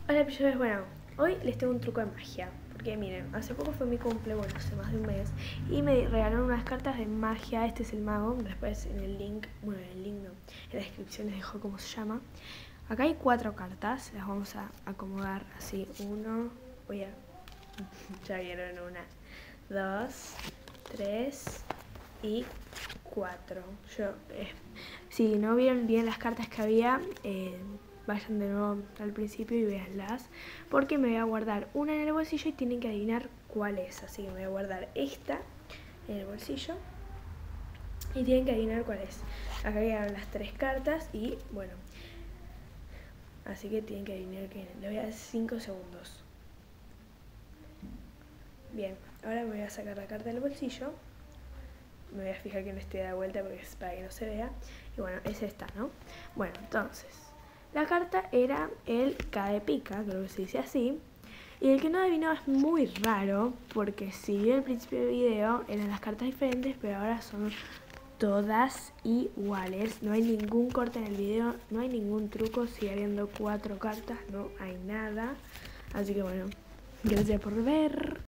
Hola pilluelos, bueno, hoy les tengo un truco de magia. Porque miren, hace poco fue mi cumple, bueno, hace más de un mes. Y me regalaron unas cartas de magia. Este es el mago. Después en el link, bueno, en el link no, en la descripción les dejo cómo se llama. Acá hay 4 cartas, las vamos a acomodar así. Ya vieron, 1, 2, 3 y 4. Si no vieron bien las cartas que había, vayan de nuevo al principio y véanlas, porque me voy a guardar una en el bolsillo y tienen que adivinar cuál es. Así que me voy a guardar esta en el bolsillo y tienen que adivinar cuál es. Acá quedan las 3 cartas y bueno, así que tienen que adivinar qué es. Le voy a dar 5 segundos. Bien, ahora me voy a sacar la carta del bolsillo. Me voy a fijar que no esté de vuelta porque es para que no se vea. Y bueno, es esta, ¿no? Bueno, entonces, la carta era el K de pica, creo que se dice así. Y el que no adivinó es muy raro, porque si vio al principio del video eran las cartas diferentes, pero ahora son todas iguales. No hay ningún corte en el video, no hay ningún truco, sigue habiendo 4 cartas, no hay nada. Así que bueno, gracias por ver.